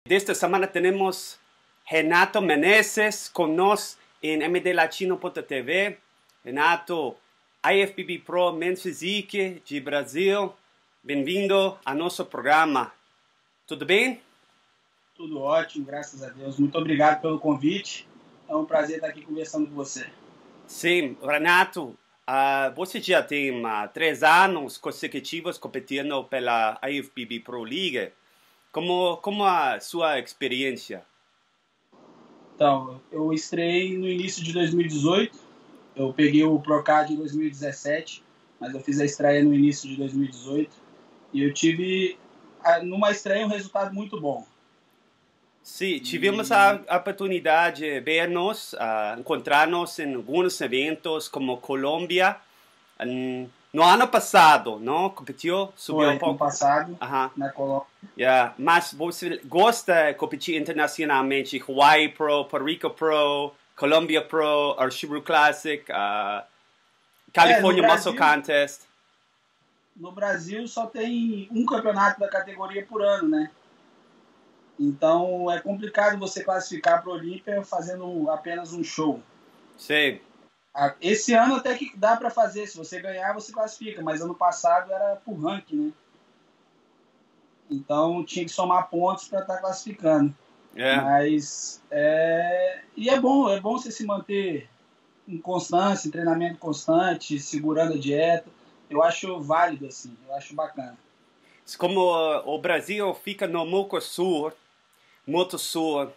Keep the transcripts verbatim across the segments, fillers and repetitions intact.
Esta semana temos Renato Menezes conosco em m d latino ponto t v. Renato, I F B B Pro Men's Physique de Brasil. Bem-vindo ao nosso programa. Tudo bem? Tudo ótimo, graças a Deus. Muito obrigado pelo convite. É um prazer estar aqui conversando com você. Sim, Renato, uh, você já tem uh, três anos consecutivos competindo pela I F B B Pro League. Como, como a sua experiência? Então, eu estreiei no início de dois mil e dezoito. Eu peguei o Procard em dois mil e dezessete, mas eu fiz a estreia no início de dois mil e dezoito. E eu tive, numa estreia, um resultado muito bom. Sim, tivemos a oportunidade de ver-nos, uh, encontrar-nos em alguns eventos como Colômbia. Um, no ano passado, não? Competiu? Subiu Foi, um pouco? no passado, uh-huh. na Colômbia. Yeah. Mas você gosta de competir internacionalmente? Hawaii Pro, Puerto Rico Pro, Colombia Pro, Archibald Classic, uh, California é, Muscle Contest? No Brasil só tem um campeonato da categoria por ano, né? Então é complicado você classificar para o Olímpia fazendo apenas um show. Sim. Esse ano até que dá para fazer, se você ganhar você classifica, mas ano passado era por ranking, né? Então tinha que somar pontos para estar tá classificando. É. Mas é... e é bom, é bom você se manter em constância, em treinamento constante, segurando a dieta. Eu acho válido assim, eu acho bacana. Como uh, o Brasil fica no Mercosul, muito sul,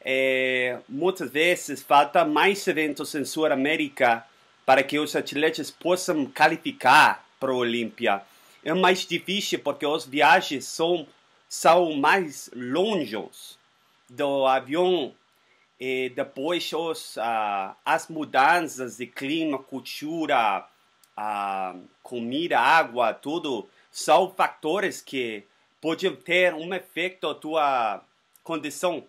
é, muitas vezes falta mais eventos em Sul-América para que os atletas possam qualificar para a Olímpia. É mais difícil porque as viagens são, são mais longas do avião e depois os, uh, as mudanças de clima, cultura, uh, comida, água, tudo são fatores que podem ter um efeito na tua condição.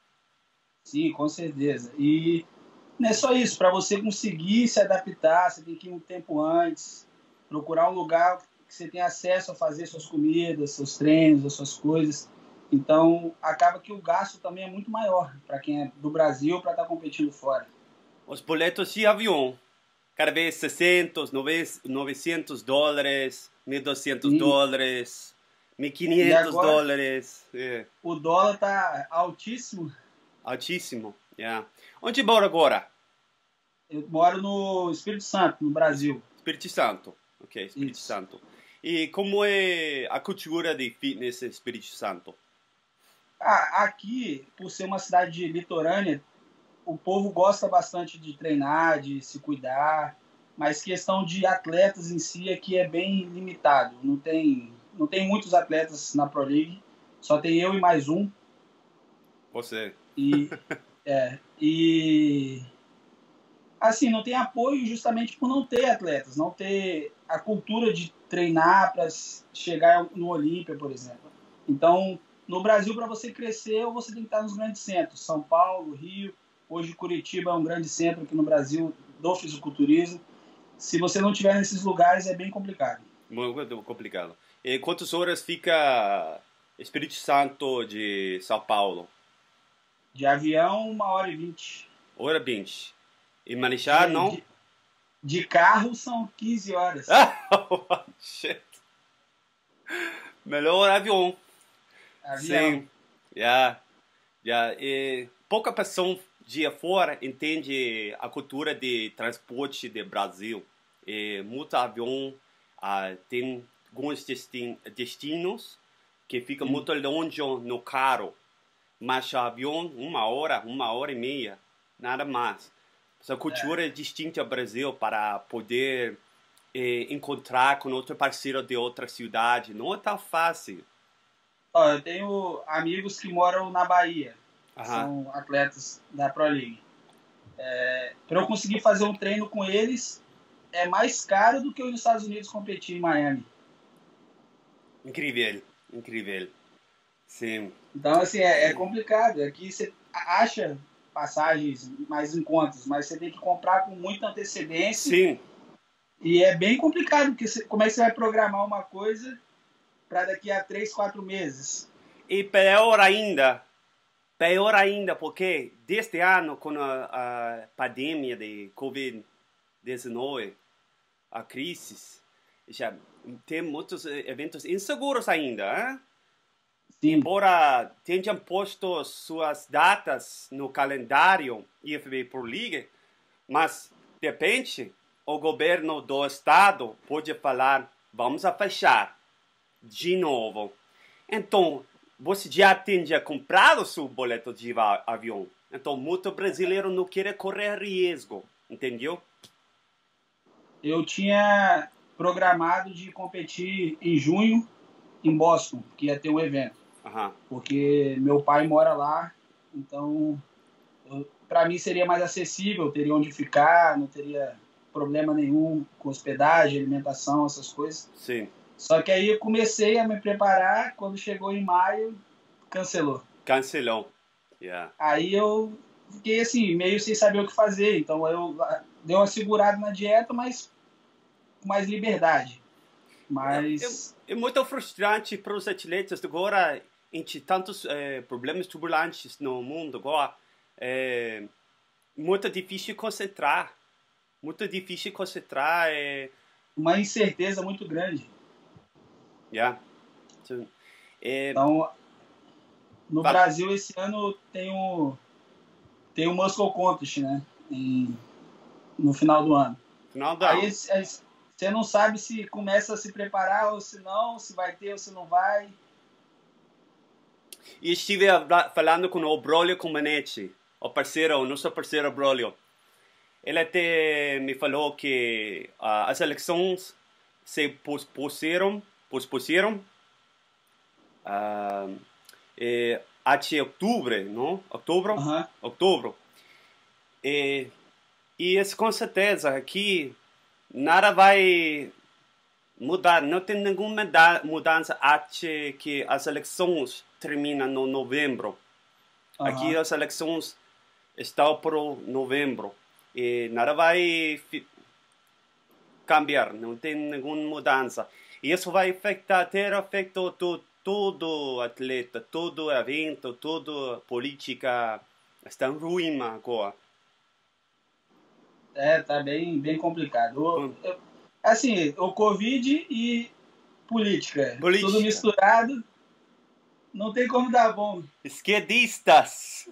Sim, com certeza. E não é só isso, para você conseguir se adaptar, você tem que ir um tempo antes, procurar um lugar que você tenha acesso a fazer suas comidas, seus treinos, as suas coisas. Então, acaba que o gasto também é muito maior para quem é do Brasil para estar tá competindo fora. Os boletos de avião, cada vez seiscentos, novecentos dólares, mil e duzentos dólares, mil e quinhentos dólares. É. O dólar está altíssimo. Altíssimo, yeah. Onde mora agora? Eu moro no Espírito Santo, no Brasil. Espírito Santo, ok, Espírito Isso. Santo. E como é a cultura de fitness em Espírito Santo? Ah, aqui, por ser uma cidade litorânea, o povo gosta bastante de treinar, de se cuidar, mas questão de atletas em si aqui é bem limitado. Não tem, não tem muitos atletas na Pro League, só tem eu e mais um. Você. E, é, e assim, não tem apoio justamente por não ter atletas, não ter a cultura de treinar para chegar no Olímpia, por exemplo. Então, no Brasil, para você crescer, você tem que estar nos grandes centros. São Paulo, Rio, hoje Curitiba é um grande centro aqui no Brasil do fisiculturismo. Se você não estiver nesses lugares, é bem complicado. Muito complicado. E quantas horas fica Espírito Santo de São Paulo? De avião, uma hora e vinte. Hora vinte. E manejar, de, não? De, de carro, são quinze horas. Oh, shit. Melhor avião. Avião. Sim. Yeah. Yeah. E pouca pessoa de fora entende a cultura de transporte do Brasil. E muito avião uh, tem alguns destin destinos que ficam muito longe no carro. Mas o avião, uma hora, uma hora e meia, nada mais. Essa cultura é, é distinta ao Brasil para poder eh, encontrar com outro parceiro de outra cidade. Não é tão fácil. Ó, eu tenho amigos que moram na Bahia. Uhum. São atletas da Pro League. É, para eu conseguir fazer um treino com eles, é mais caro do que eu ir nos Estados Unidos competir em Miami. Incrível, incrível. Sim. Então, assim, é, é complicado. Aqui você acha passagens mais em contas, mas você tem que comprar com muita antecedência. Sim. E é bem complicado, porque você, como é que você vai programar uma coisa para daqui a três, quatro meses? E pior ainda, pior ainda, porque deste ano, com a, a pandemia de covid dezenove, a crise, já tem muitos eventos inseguros ainda, hein? Sim. Embora tenham posto suas datas no calendário I F B Pro League, mas de repente o governo do estado pode falar, vamos a fechar de novo. Então, você já tinha comprado seu boleto de avião. Então, muito brasileiro não quer correr risco, entendeu? Eu tinha programado de competir em junho em Boston, que ia ter um evento. Uhum. Porque meu pai mora lá, então para mim seria mais acessível, teria onde ficar, não teria problema nenhum com hospedagem, alimentação, essas coisas. Sim. Só que aí eu comecei a me preparar, quando chegou em maio, cancelou. Cancelou. Yeah. Aí eu fiquei assim, meio sem saber o que fazer, então eu dei uma segurada na dieta, mas com mais liberdade. Mas... É, é, é muito frustrante para os atletas agora, entre tantos é, problemas turbulentes no mundo agora, é muito difícil concentrar, muito difícil concentrar. É... Uma incerteza muito grande. Yeah. So, é... Então, no Fala. Brasil esse ano tem o tem o Muscle Contest, né? Em, no final do ano. Final do Aí ano. você não sabe se começa a se preparar ou se não, se vai ter ou se não vai. E estive falando com o Brolio Comaneci, o parceiro, o nosso parceiro Brolio. Ele até me falou que uh, as eleições se pospuseram, pospuseram uh, eh, até outubro, não? Outubro? Uhum. Outubro. E, e com certeza aqui nada vai mudar, não tem nenhuma mudança até que as eleições terminam no novembro. Uhum. Aqui as eleições estão para novembro e nada vai cambiar, não tem nenhuma mudança. E isso vai afetar, ter efeito todo, todo atleta, todo evento, toda política está ruim agora. É, tá bem, bem complicado. O, eu, assim, o Covid e política, política, tudo misturado, não tem como dar bom. Esquerdistas.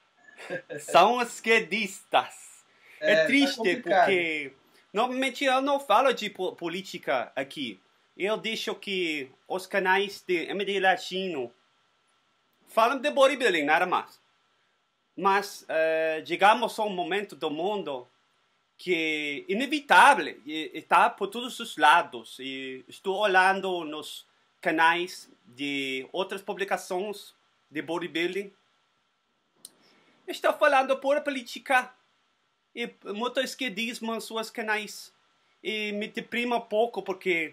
São esquerdistas. É, é triste tá porque normalmente eu não falo de política aqui. Eu deixo que os canais de M D Latino falam de bodybuilding, nada mais. Mas uh, digamos um momento do mundo que é inevitável está por todos os lados. E estou olhando nos canais de outras publicações de bodybuilding. Estou falando por política e muito esquerdismo em seus canais. E me deprime um pouco porque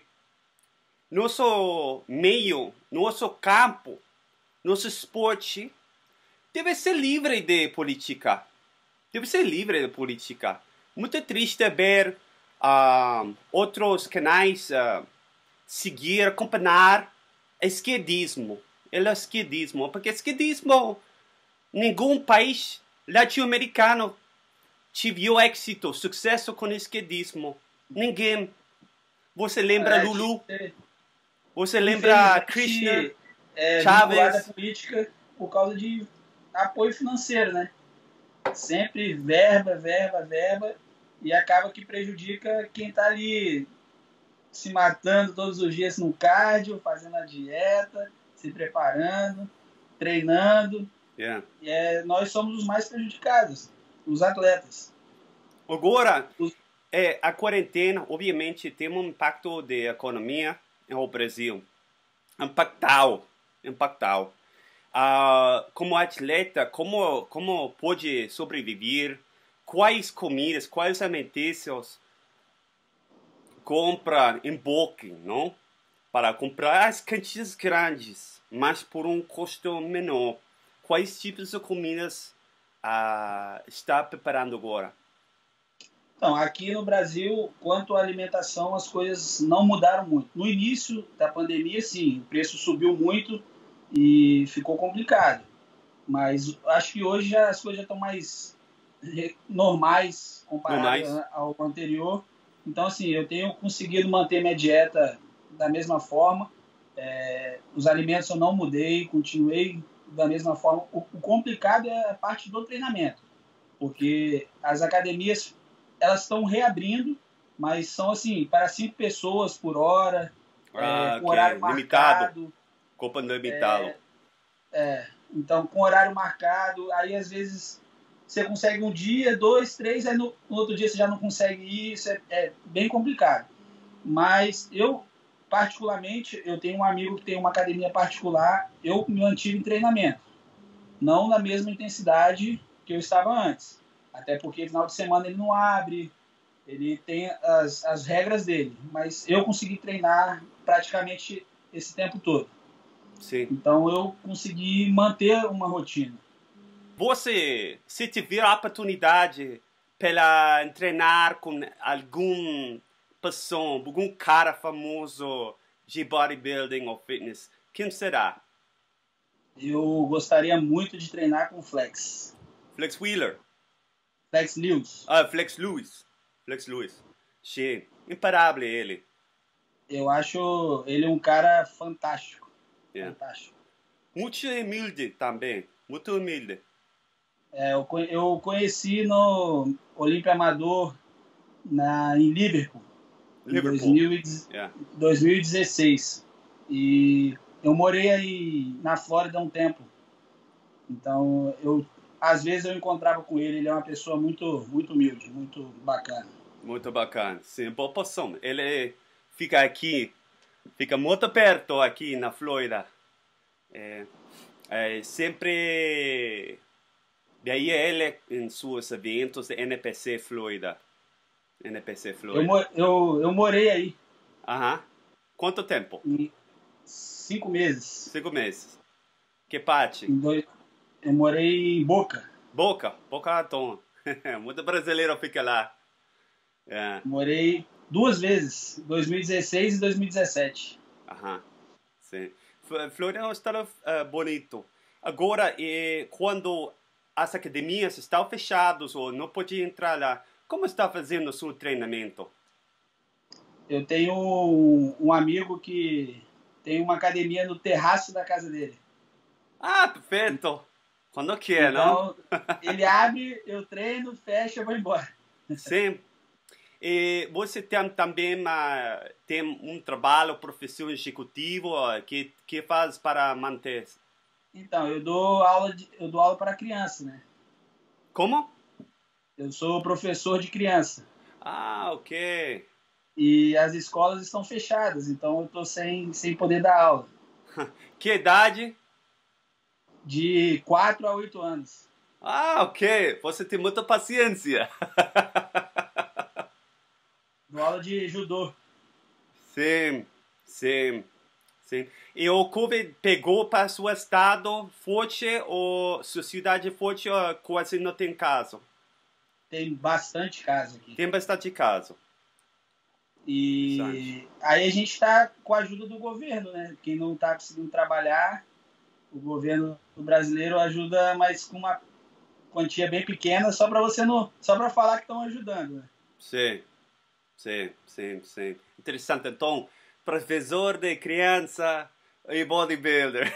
nosso meio, nosso campo, nosso esporte deve ser livre de política. Deve ser livre de política. Muito triste ver uh, outros canais uh, seguir, acompanhar esquerdismo. Ele é esquerdismo, porque esquerdismo, nenhum país latino-americano teve êxito, sucesso com esquerdismo. Ninguém. Você lembra é, Lulu? Você lembra Krishna? É, Chávez? A política por causa de apoio financeiro, né? Sempre verba, verba, verba, e acaba que prejudica quem está ali se matando todos os dias no cardio, fazendo a dieta, se preparando, treinando. Yeah. E é, nós somos os mais prejudicados, os atletas. Agora, é, a quarentena, obviamente, tem um impacto de economia no Brasil. Impactal, impactal. Uh, como atleta, como, como pode sobreviver? Quais comidas, quais alimentícios compra em Booking, não? Para comprar as quantidades grandes, mas por um custo menor. Quais tipos de comidas uh, está preparando agora? Então, aqui no Brasil, quanto à alimentação, as coisas não mudaram muito. No início da pandemia, sim, o preço subiu muito e ficou complicado. Mas acho que hoje já, as coisas já estão mais normais comparadas Normais? ao anterior. Então, assim, eu tenho conseguido manter minha dieta da mesma forma. É, os alimentos eu não mudei, continuei da mesma forma. O, o complicado é a parte do treinamento, porque as academias elas estão reabrindo, mas são assim para cinco pessoas por hora, é, Ah, com horário ok. Limitado. marcado. Copa limitado. É, então, com horário marcado, aí às vezes você consegue um dia, dois, três, aí no, no outro dia você já não consegue ir, isso é, é bem complicado. Mas eu, particularmente, eu tenho um amigo que tem uma academia particular, eu me mantive em treinamento, não na mesma intensidade que eu estava antes. Até porque final de semana ele não abre, ele tem as, as regras dele, mas eu consegui treinar praticamente esse tempo todo. Sim. Então eu consegui manter uma rotina. Você, se tiver a oportunidade para treinar com algum pessoa, algum cara famoso de bodybuilding ou fitness, quem será? Eu gostaria muito de treinar com Flex. Flex Wheeler. Flex Lewis. Ah, Flex Lewis. Flex Lewis. Sim. Imparável ele. Eu acho ele um cara fantástico. Yeah. Fantástico. Muito humilde também. Muito humilde. É, eu, eu conheci no Olímpia Amador na, em Liverpool, em Liverpool. Yeah. dois mil e dezesseis. E eu morei aí na Flórida há um tempo. Então, eu, às vezes eu encontrava com ele. Ele é uma pessoa muito, muito humilde, muito bacana. Muito bacana. Sim, boa posição. Ele fica aqui, fica muito perto aqui na Flórida. É, é, sempre daí ele em seus eventos de N P C Flórida. N P C Flórida. Eu, eu, eu morei aí. Aham. Quanto tempo? Em cinco meses. Cinco meses. Que parte? Em dois, eu morei em Boca. Boca. Boca Raton. Muito brasileiro fica lá. É. Morei duas vezes, dois mil e dezesseis e dois mil e dezessete. Aham. Sim. Flórida é um estado uh, bonito. Agora, eh, quando as academias estão fechadas ou não pode entrar lá, como está fazendo o seu treinamento? Eu tenho um, um amigo que tem uma academia no terraço da casa dele. Ah, perfeito. Quando quer, então, não? Ele abre, eu treino, fecha, eu vou embora. Sim. E você tem também uh, tem um trabalho, profissão executivo uh, que que faz para manter? Então, eu dou aula de, eu dou aula para criança, né? Como? Eu sou professor de criança. Ah, ok. E as escolas estão fechadas, então eu estou sem, sem poder dar aula. Que idade? De quatro a oito anos. Ah, ok. Você tem muita paciência. Dou aula de judô. Sim, sim, sim. E o Covid pegou para seu estado forte ou sua cidade forte ou quase não tem caso? Tem bastante caso aqui. Tem bastante caso. E aí a gente está com a ajuda do governo, né? Quem não está conseguindo trabalhar, o governo brasileiro ajuda, mas com uma quantia bem pequena, só para você não, só para falar que estão ajudando, né? Sim, sim, sim, sim. Interessante. Então, professor de criança e bodybuilder.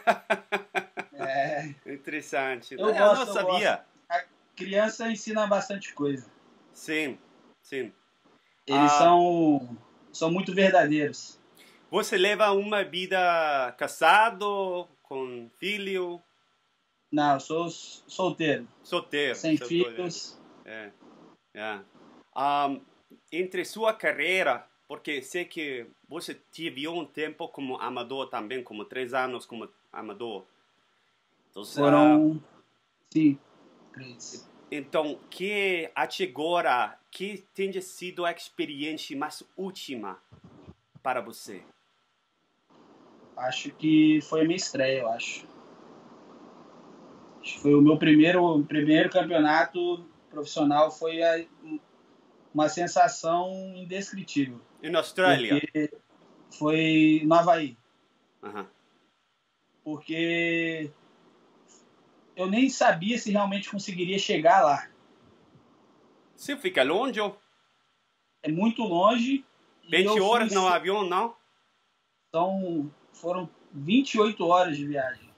É. Interessante. Eu, Eu gosto, não sabia. Eu gosto. A criança ensina bastante coisa. Sim, sim. Eles ah, são, são muito verdadeiros. Você leva uma vida casado, com filho? Não, eu sou solteiro. Solteiro. Sem solteiro. filhos. É, é. Um, entre sua carreira, porque sei que você teve um tempo como amador também, como três anos como amador. Então, Foram, uh, sim, três. Então, que até agora, que tem sido a experiência mais última para você? Acho que foi a minha estreia, eu acho. Acho que foi o meu primeiro, primeiro campeonato profissional, foi a, uma sensação indescritível. E na Austrália? Porque foi no Havaí. Uhum. Porque eu nem sabia se realmente conseguiria chegar lá. Você fica longe? É muito longe. vinte horas no avião, não? Então, foram vinte e oito horas de viagem.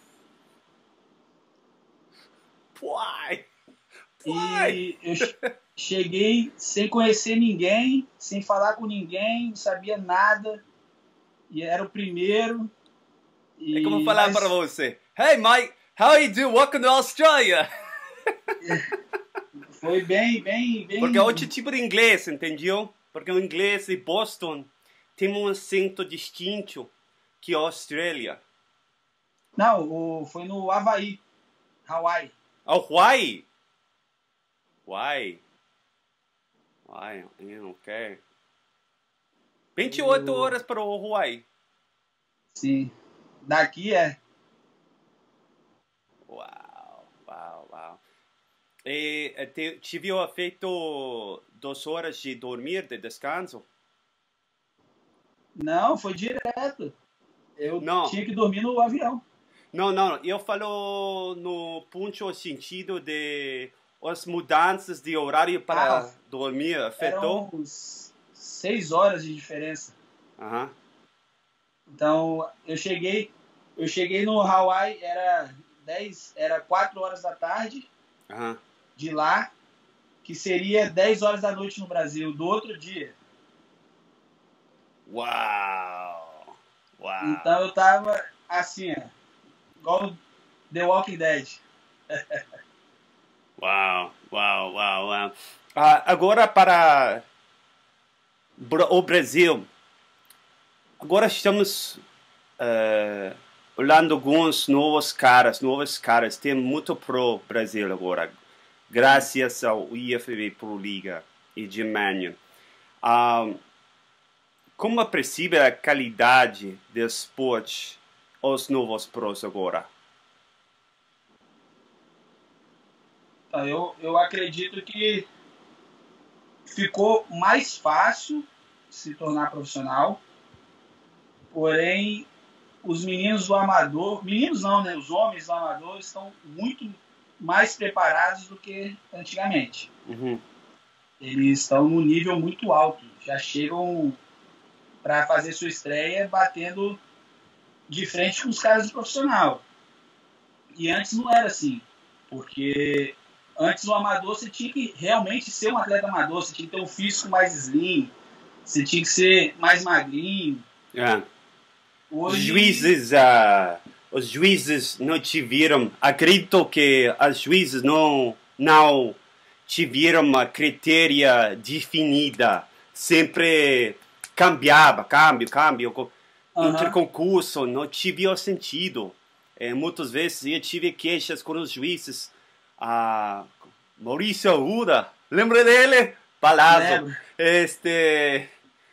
Uai! E eu cheguei sem conhecer ninguém, sem falar com ninguém, não sabia nada. E era o primeiro. E... É como falar mas... para você: Hey Mike, how are you doing? Welcome to Australia! Foi bem, bem, bem... Porque é outro tipo de inglês, entendeu? Porque o inglês de Boston tem um acento distinto que a Austrália. Não, o, foi no Havaí, Hawaii. Hawaii? Hawaii. Hawaii, ok. vinte e oito o... horas para o Hawaii. Sim. Daqui é. Uau, uau, uau. E te, tive feito duas horas de dormir, de descanso? Não, foi direto. Eu não. tinha que dormir no avião. Não, não. Eu falo no ponto sentido de as mudanças de horário para ah, dormir. Afetou? Eram seis horas de diferença. Uhum. Então, eu cheguei, eu cheguei no Hawaii, era dez, era quatro horas da tarde. Uhum. De lá, que seria dez horas da noite no Brasil, do outro dia. Uau! Uau! Então eu tava assim, ó, igual The Walking Dead. Uau, uau, uau, uau. Ah, agora para o Brasil. Agora estamos uh, olhando alguns novos caras, novos caras. Tem muito pro Brasil agora. Graças ao I F B Pro Liga e Germânia. Um, como percebe a qualidade do esporte os novos pros agora? Eu, eu acredito que ficou mais fácil se tornar profissional, porém os meninos do amador, meninos não, né? Os homens do amador estão muito mais preparados do que antigamente. Uhum. Eles estão num nível muito alto, já chegam para fazer sua estreia batendo de frente com os caras do profissional. E antes não era assim, porque antes o amador você tinha que realmente ser um atleta amador, você tinha que ter um físico mais slim, você tinha que ser mais magrinho. É. Hoje... Os juízes, uh, os juízes não tiveram, acredito que os juízes não, não tiveram uma critéria definida, sempre cambiava, câmbio, câmbio, uhum. Entre concurso, não tinha sentido. É, muitas vezes eu tive queixas com os juízes. Ah, Maurício Arruda, lembra dele? Palazzo. Este...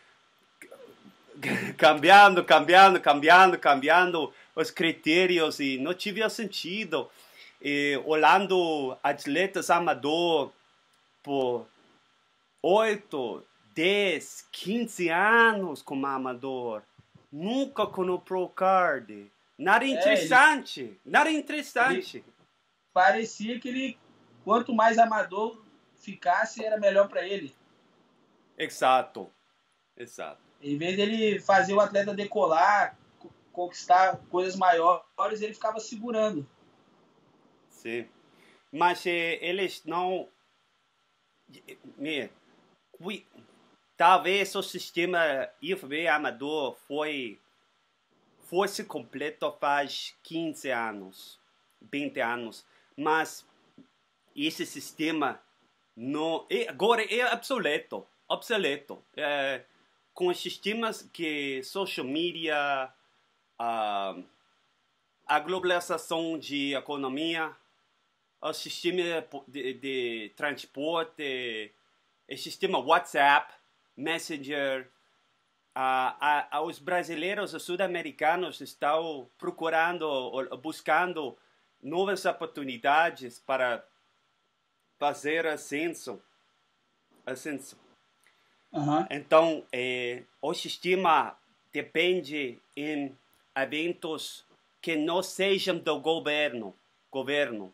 cambiando, cambiando, cambiando, cambiando os critérios e não tinha sentido. E, olhando atletas amador por oito, dez, quinze anos como amador, nunca com o Pro Card. Nada interessante, é, ele, nada interessante. Parecia que ele, quanto mais amador ficasse, era melhor para ele. Exato, exato. Em vez dele fazer o atleta decolar, conquistar coisas maiores, ele ficava segurando. Sim, mas eh, eles não... Me, talvez o sistema I F B amador foi, fosse completo faz quinze anos, vinte anos, mas esse sistema não, é, agora é obsoleto, obsoleto. É, com os sistemas que social media, a, a globalização de economia, o sistema de, de transporte, o sistema WhatsApp, Messenger, a, a, os brasileiros, os sul-americanos estão procurando, buscando novas oportunidades para fazer ascenso. ascenso. Uhum. Então, eh, o sistema depende em eventos que não sejam do governo, governo.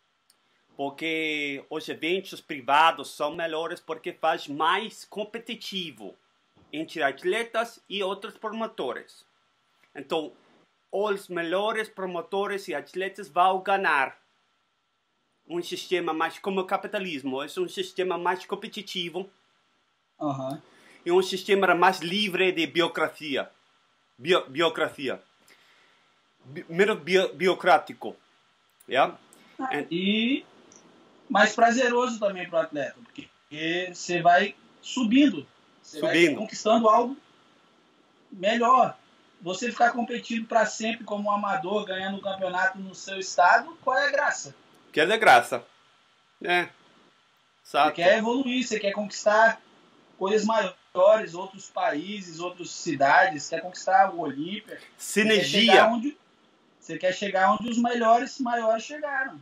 Porque os eventos privados são melhores porque faz mais competitivo entre atletas e outros promotores. Então, os melhores promotores e atletas vão ganhar. Um sistema mais como o capitalismo, é um sistema mais competitivo. Uhum. E um sistema mais livre de biocracia. Bio, biocracia. Bi, menos bio, biocrático. Yeah? Ah, e mais prazeroso também para o atleta, porque você vai subindo, você subindo. vai conquistando algo melhor. Você ficar competindo para sempre como um amador, ganhando o campeonato no seu estado, qual é a graça? Que é de graça. É. Você quer evoluir, você quer conquistar coisas maiores, outros países, outras cidades, quer conquistar o Olímpia. Sinergia. Você quer, onde, você quer chegar onde os melhores maiores chegaram.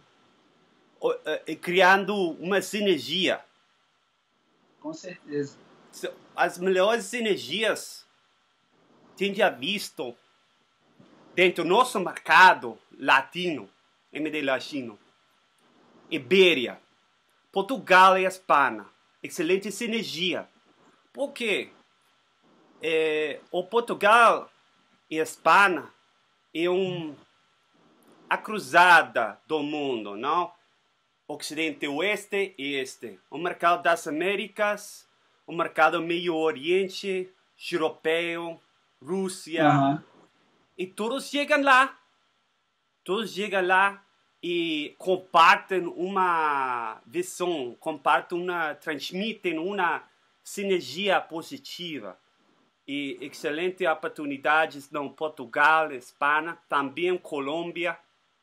Criando uma sinergia. Com certeza. As melhores sinergias tem já visto dentro do nosso mercado latino, M D latino, Ibéria, Portugal e Espanha. Excelente sinergia. Porque é, o Portugal e a Espanha é um, a cruzada do mundo, não? Ocidente, Oeste e Este. O mercado das Américas, o mercado Meio Oriente, Europeu, Rússia. Uhum. E todos chegam lá. Todos chegam lá e compartem uma visão, compartem uma, transmitem uma sinergia positiva. E excelentes oportunidades no Portugal, Espanha, também Colômbia.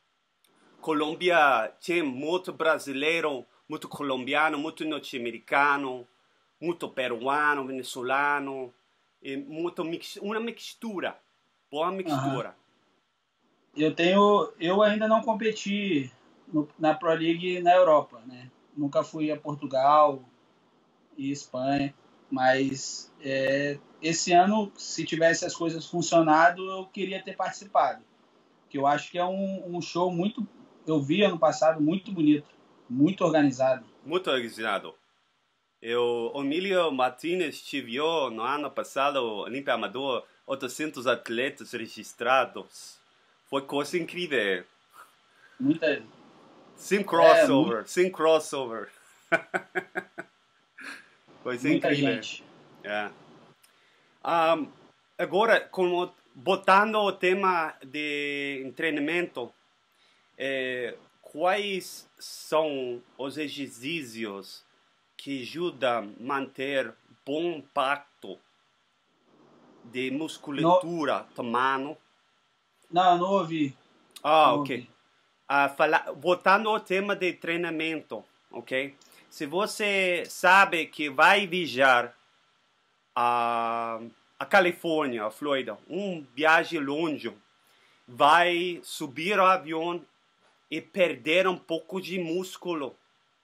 Colômbia tem muito brasileiro, muito colombiano, muito norte-americano, muito peruano, venezuelano, e muito mix, uma mistura, boa mistura. Uhum. Eu tenho, eu ainda não competi no, na Pro League na Europa, né? Nunca fui a Portugal e Espanha, mas é, esse ano, se tivesse as coisas funcionado, eu queria ter participado, que eu acho que é um, um show muito, eu vi ano passado, muito bonito, muito organizado. Muito organizado. Eu, o Emílio Martínez tive no ano passado, Olímpia Amador, oitocentos atletas registrados. Foi coisa incrível. Muita... Sem crossover, é, muito... sem crossover. Coisa Muita incrível. gente. É. Um, agora, como, botando o tema de treinamento, é, quais são os exercícios que ajudam a manter bom impacto de musculatura no... tomando? Não, não ouvi. Ah, não ok. Ouvi. Uh, fala, voltando ao tema de treinamento, ok? Se você sabe que vai viajar a, a Califórnia, a Flórida, um viagem longe, vai subir o avião e perder um pouco de músculo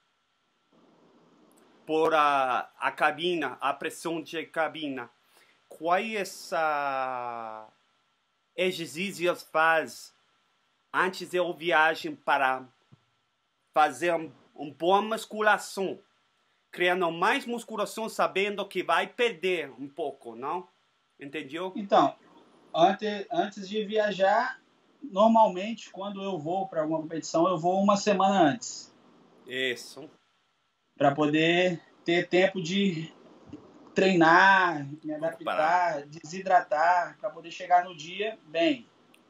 por a, a cabina, a pressão de cabina. Quais uh, exercícios faz antes da viagem para fazer um, uma boa musculação, criando mais musculação sabendo que vai perder um pouco, não? Entendeu? Então, antes, antes de viajar, normalmente quando eu vou para alguma competição, eu vou uma semana antes. Isso. Para poder ter tempo de treinar, me adaptar, desidratar, para poder chegar no dia bem.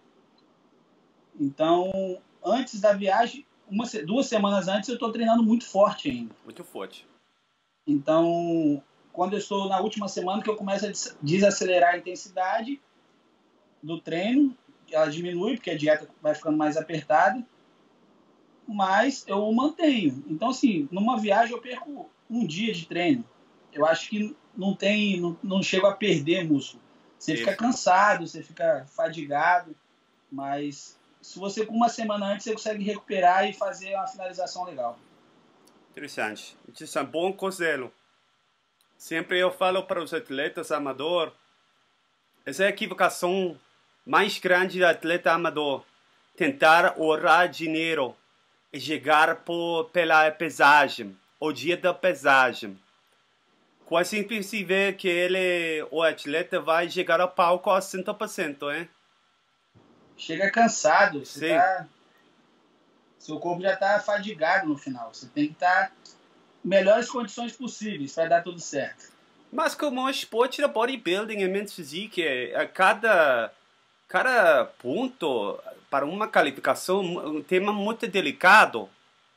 Então, antes da viagem, uma, duas semanas antes, eu estou treinando muito forte ainda. Muito forte. Então, quando eu estou na última semana, que eu começo a desacelerar a intensidade do treino, ela diminui, porque a dieta vai ficando mais apertada, mas eu mantenho. Então, assim, numa viagem eu perco um dia de treino. Eu acho que não tem, não, não chego a perder músculo. Você Isso. fica cansado, você fica fadigado, mas se você com uma semana antes você consegue recuperar e fazer uma finalização legal. Interessante. Isso é um bom conselho. Sempre eu falo para os atletas amadores, essa é a equivocação mais grande do atleta amador. Tentar ahorrar dinheiro chegar por, pela pesagem, o dia da pesagem. Quase impossível que ele, o atleta vai chegar ao palco a cem por cento, hein? Chega cansado, você Sim. tá, seu corpo já está fadigado no final. Você tem que estar em melhores condições possíveis para dar tudo certo. Mas como o esporte da bodybuilding e men's physique, a cada, cada ponto para uma qualificação um tema muito delicado.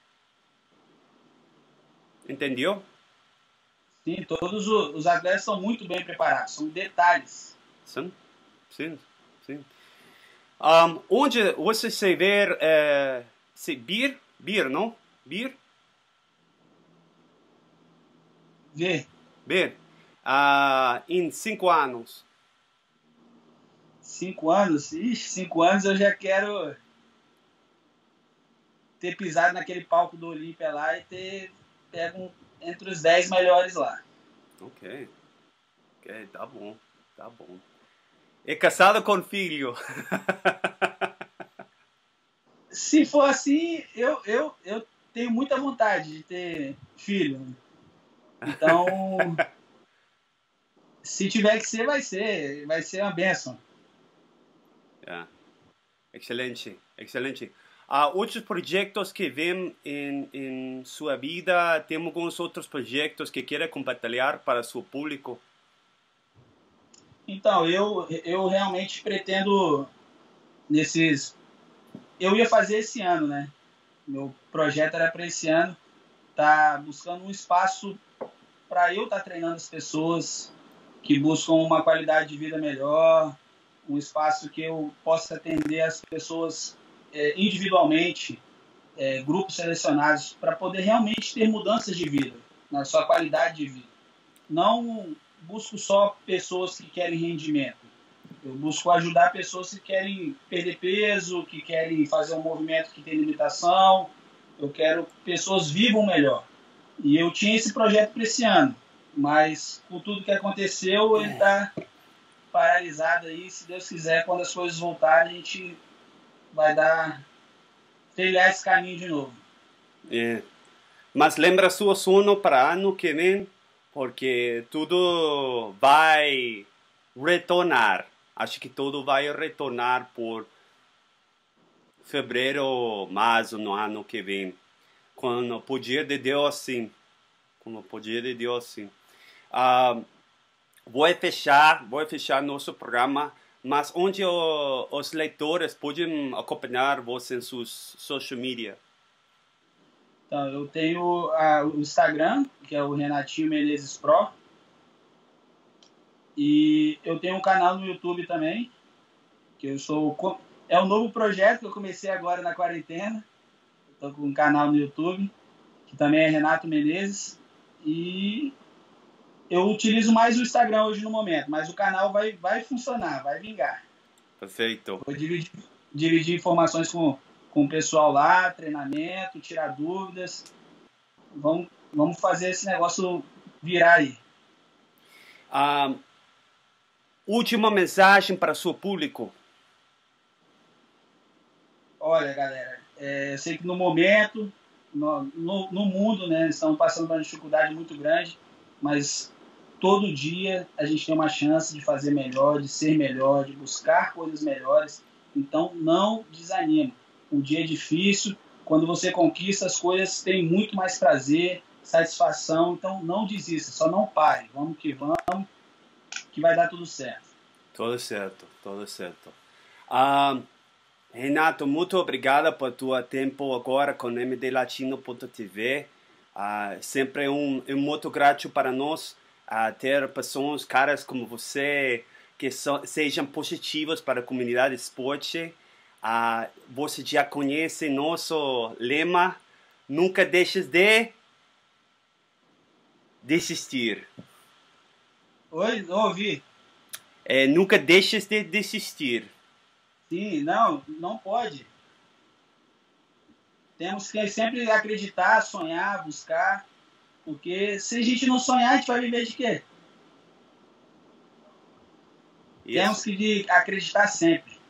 Entendeu? Sim, todos os atletas são muito bem preparados, são detalhes. Sim, sim, sim. Um, onde você se vê, é, se bir, bir, não? Bir? Vê. Bir. Uh, em cinco anos. Cinco anos? Ixi, cinco anos eu já quero ter pisado naquele palco do Olímpia lá e ter pego entre os dez melhores lá. Ok. Ok, tá bom, tá bom. E casado com filho? Se for assim, eu, eu, eu tenho muita vontade de ter filho. Então, se tiver que ser, vai ser. Vai ser uma bênção. Yeah. Excelente, excelente. Há outros projetos que vêm em, em sua vida? Tem alguns outros projetos que queira compartilhar para seu público? Então, eu, eu realmente pretendo nesses... Eu ia fazer esse ano, né? Meu projeto era para esse ano. Tá buscando um espaço para eu estar tá treinando as pessoas que buscam uma qualidade de vida melhor, um espaço que eu possa atender as pessoas é, individualmente, é, grupos selecionados, para poder realmente ter mudanças de vida, na sua qualidade de vida. Não busco só pessoas que querem rendimento. Eu busco ajudar pessoas que querem perder peso, que querem fazer um movimento que tem limitação. Eu quero que pessoas vivam melhor. E eu tinha esse projeto para esse ano, mas com tudo que aconteceu, ele está paralisado aí. Se Deus quiser, quando as coisas voltarem, a gente vai dar trilhar esse caminho de novo. É. Mas lembra seu sono para ano que vem, porque tudo vai retornar. Acho que tudo vai retornar por fevereiro, março no ano que vem. Com o poder de Deus, sim. Com o poder de Deus, sim. Uh, vou fechar, vou fechar nosso programa, mas onde o, os leitores podem acompanhar você em seus social media? Então, eu tenho a, o Instagram, que é o Renatinho Menezes Pro. E eu tenho um canal no YouTube também, que eu sou... É um novo projeto que eu comecei agora na quarentena. Estou com um canal no YouTube, que também é Renato Menezes. E eu utilizo mais o Instagram hoje no momento, mas o canal vai, vai funcionar, vai vingar. Perfeito. Vou dividir, dividir informações com, com o pessoal lá, treinamento, tirar dúvidas. Vamos, vamos fazer esse negócio virar aí. Ah, última mensagem para o seu público. Olha, galera, é, eu sei que no momento, no, no, no mundo, né, estamos passando por uma dificuldade muito grande, mas todo dia a gente tem uma chance de fazer melhor, de ser melhor, de buscar coisas melhores. Então, não desanima. Um dia é difícil, quando você conquista as coisas, tem muito mais prazer, satisfação. Então, não desista, só não pare. Vamos que vamos, que vai dar tudo certo. Tudo certo, tudo certo. Ah, Renato, muito obrigado por teu tempo agora com M D Latino ponto T V. Ah, sempre um, um muito grato para nós uh, ter pessoas, caras como você, que so, sejam positivas para a comunidade de esporte. Uh, você já conhece nosso lema, nunca deixes de desistir. Oi, ouvi. É, nunca deixes de desistir. Sim, não, não pode. Temos que sempre acreditar, sonhar, buscar, porque se a gente não sonhar, a gente vai viver de quê? Isso. Temos que acreditar sempre.